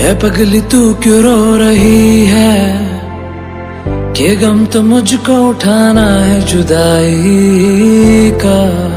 है पगली तू क्यों रो रही है, कि गम तो मुझको उठाना है जुदाई का।